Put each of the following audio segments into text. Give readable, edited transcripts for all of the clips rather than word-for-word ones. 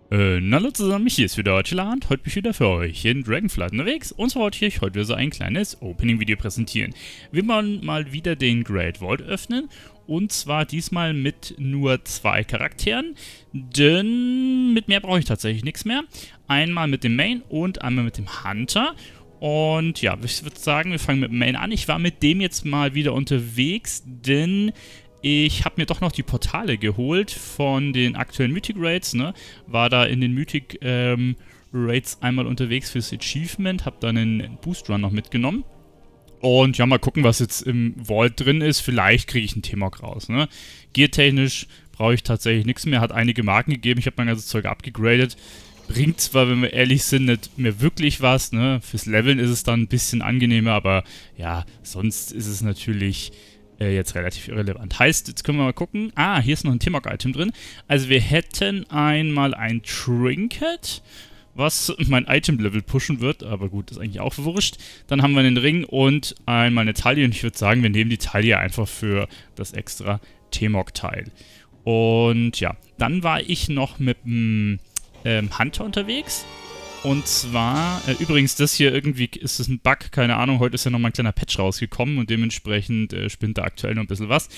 Hallo zusammen, hier ist wieder Deutschland. Heute bin ich wieder für euch in Dragonflight unterwegs und zwar wollte ich euch heute wieder so ein kleines Opening-Video präsentieren. Wir wollen mal wieder den Great Vault öffnen und zwar diesmal mit nur 2 Charakteren, denn mit mehr brauche ich tatsächlich nichts mehr. Einmal mit dem Main und einmal mit dem Hunter. Und ja, ich würde sagen, wir fangen mit dem Main an. Ich war mit dem jetzt mal wieder unterwegs, denn ich habe mir doch noch die Portale geholt von den aktuellen Mythic Raids, ne? War da in den Mythic Raids einmal unterwegs fürs Achievement, habe dann einen Boost Run noch mitgenommen. Und ja, mal gucken, was jetzt im Vault drin ist. Vielleicht kriege ich einen T-Mog raus, ne? Geartechnisch brauche ich tatsächlich nichts mehr. Hat einige Marken gegeben. Ich habe mein ganzes Zeug abgegradet. Bringt zwar, wenn wir ehrlich sind, nicht mehr wirklich was, ne? Fürs Leveln ist es dann ein bisschen angenehmer, aber ja, sonst ist es natürlich jetzt relativ irrelevant. Heißt, jetzt können wir mal gucken. Ah, hier ist noch ein T-Mog-Item drin. Also wir hätten einmal ein Trinket, was mein Item-Level pushen wird, aber gut, ist eigentlich auch wurscht. Dann haben wir einen Ring und einmal eine Taille und ich würde sagen, wir nehmen die Taille einfach für das extra T-Mog-Teil. Und ja, dann war ich noch mit dem Hunter unterwegs. Und zwar, übrigens, das hier irgendwie ist das ein Bug, keine Ahnung, heute ist ja nochmal ein kleiner Patch rausgekommen und dementsprechend spinnt da aktuell noch ein bisschen was.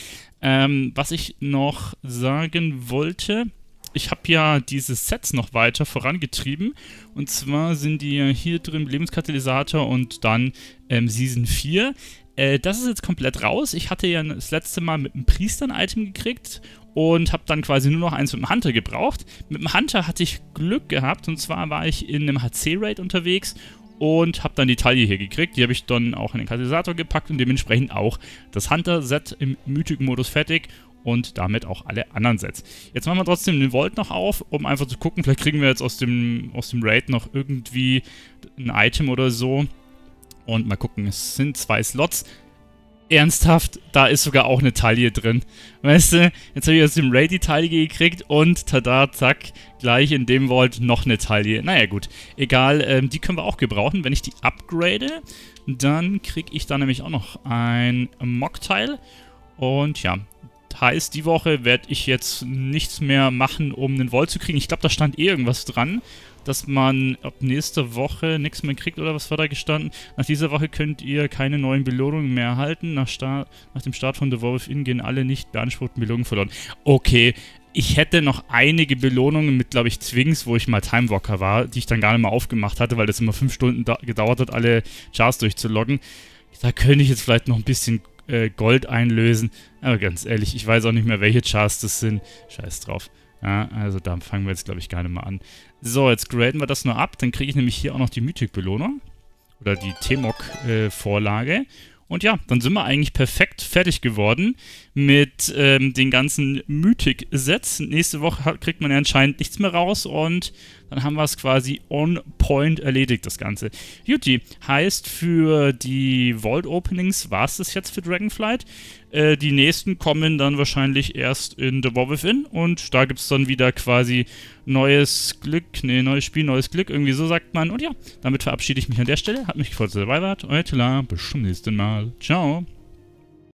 Was ich noch sagen wollte, ich habe ja diese Sets noch weiter vorangetrieben und zwar sind die ja hier drin Lebenskatalysator und dann Season 4. Das ist jetzt komplett raus. Ich hatte ja das letzte Mal mit einem Priester ein Item gekriegt und habe dann quasi nur noch eins mit dem Hunter gebraucht. Mit dem Hunter hatte ich Glück gehabt und zwar war ich in einem HC-Raid unterwegs und habe dann die Taille hier gekriegt. Die habe ich dann auch in den Katalysator gepackt und dementsprechend auch das Hunter-Set im Mythic-Modus fertig und damit auch alle anderen Sets. Jetzt machen wir trotzdem den Vault noch auf, um einfach zu gucken, vielleicht kriegen wir jetzt aus dem Raid noch irgendwie ein Item oder so. Und mal gucken, es sind 2 Slots. Ernsthaft, da ist sogar auch eine Taille drin. Weißt du, jetzt habe ich aus dem Raid die Taille gekriegt und tada, zack, gleich in dem Vault noch eine Taille. Naja gut, egal, die können wir auch gebrauchen. Wenn ich die upgrade, dann kriege ich da nämlich auch noch ein Mock-Teil. Und ja, heißt, die Woche werde ich jetzt nichts mehr machen, um einen Vault zu kriegen. Ich glaube, da stand irgendwas dran, dass man ab nächster Woche nichts mehr kriegt, oder was war da gestanden? Nach dieser Woche könnt ihr keine neuen Belohnungen mehr erhalten. Nach dem Start von The Wolf Inn gehen alle nicht beanspruchten Belohnungen verloren. Okay, ich hätte noch einige Belohnungen mit, glaube ich, Zwings, wo ich mal Timewalker war, die ich dann gar nicht mehr aufgemacht hatte, weil das immer 5 Stunden gedauert hat, alle Chars durchzuloggen. Da könnte ich jetzt vielleicht noch ein bisschen Gold einlösen. Aber ganz ehrlich, ich weiß auch nicht mehr, welche Chars das sind. Scheiß drauf. Ja, also da fangen wir jetzt, glaube ich, gar nicht mal an. So, jetzt graden wir das nur ab. Dann kriege ich nämlich hier auch noch die Mythic-Belohnung. Oder die T-Mog-Vorlage. Und ja, dann sind wir eigentlich perfekt fertig geworden mit den ganzen Mythic-Sets. Nächste Woche kriegt man ja anscheinend nichts mehr raus und dann haben wir es quasi on point erledigt, das Ganze. Juti, heißt für die Vault-Openings war es das jetzt für Dragonflight. Die nächsten kommen dann wahrscheinlich erst in The War Within und da gibt es dann wieder quasi neues Glück, neues Spiel, neues Glück, irgendwie so sagt man. Und ja, damit verabschiede ich mich an der Stelle. Hat mich gefreut, dass ihr dabei wart. Euer Tila, bis zum nächsten Mal. Ciao.